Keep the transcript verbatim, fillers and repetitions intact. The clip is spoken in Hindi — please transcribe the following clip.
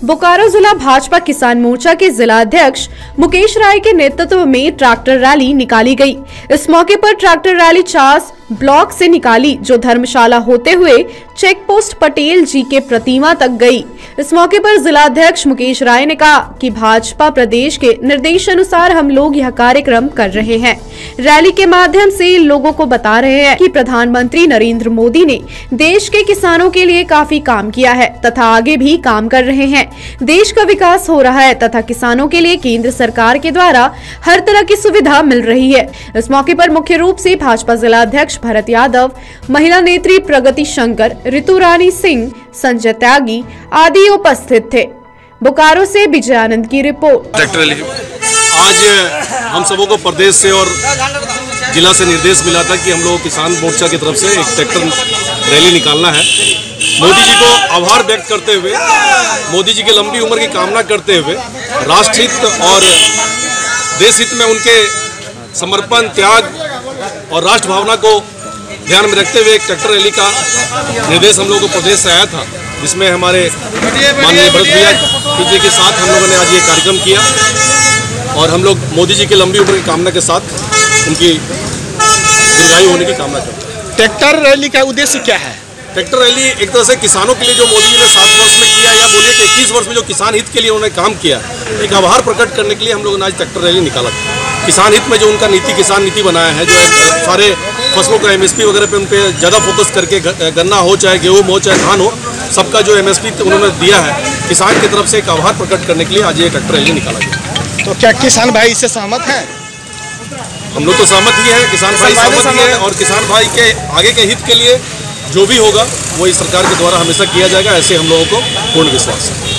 बोकारो जिला भाजपा किसान मोर्चा के जिला अध्यक्ष मुकेश राय के नेतृत्व में ट्रैक्टर रैली निकाली गई। इस मौके पर ट्रैक्टर रैली चास ब्लॉक से निकाली, जो धर्मशाला होते हुए चेक पोस्ट पटेल जी के प्रतिमा तक गई। इस मौके पर जिला अध्यक्ष मुकेश राय ने कहा कि भाजपा प्रदेश के निर्देश अनुसार हम लोग यह कार्यक्रम कर रहे हैं। रैली के माध्यम से लोगों को बता रहे हैं कि प्रधानमंत्री नरेंद्र मोदी ने देश के किसानों के लिए काफी काम किया है तथा आगे भी काम कर रहे हैं। देश का विकास हो रहा है तथा किसानों के लिए केंद्र सरकार के द्वारा हर तरह की सुविधा मिल रही है। इस मौके पर मुख्य रूप से भाजपा जिला अध्यक्ष भरत यादव, महिला नेत्री प्रगति शंकर, ऋतु रानी सिंह, संजय त्यागी आदि उपस्थित थे। बोकारो से विजय आनंद की रिपोर्ट। आज हम सबों को प्रदेश से और जिला से निर्देश मिला था कि हम लोग किसान मोर्चा की तरफ से एक ट्रैक्टर रैली निकालना है। मोदी जी को आभार व्यक्त करते हुए, मोदी जी की लंबी उम्र की कामना करते हुए, राष्ट्रहित और देश हित में उनके समर्पण, त्याग और राष्ट्र भावना को ध्यान में रखते हुए एक ट्रैक्टर रैली का निर्देश हम लोगों को प्रदेश से आया था, जिसमें हमारे माननीय भरत भैया जी के साथ हम लोगों ने आज ये कार्यक्रम किया और हम लोग मोदी जी की लंबी उम्र की कामना के साथ उनकी दीर्घायु होने की कामना करते हैं। ट्रैक्टर रैली का उद्देश्य क्या है? ट्रैक्टर रैली एक तरह से किसानों के लिए जो मोदी जी ने सात वर्ष में किया, या बोलिए कि इक्कीस वर्ष में जो किसान हित के लिए उन्होंने काम किया, एक आभार प्रकट करने के लिए हम लोगों ने आज ट्रैक्टर रैली निकाला। किसान हित में जो उनका नीति, किसान नीति बनाया है, जो सारे फसलों का एमएसपी वगैरह पे उन पे ज़्यादा फोकस करके, गन्ना हो चाहे गेहूँ हो चाहे धान हो, सबका जो एमएसपी उन्होंने दिया है, किसान की तरफ से एक आभार प्रकट करने के लिए आज ये ट्रैक्टर रैली निकाला गया। तो क्या किसान भाई इससे सहमत हैं? हम लोग तो सहमत ही हैं, किसान भाई सहमत ही हैं और किसान भाई के आगे के हित के लिए जो भी होगा वो इस सरकार के द्वारा हमेशा किया जाएगा, ऐसे हम लोगों को पूर्ण विश्वास है।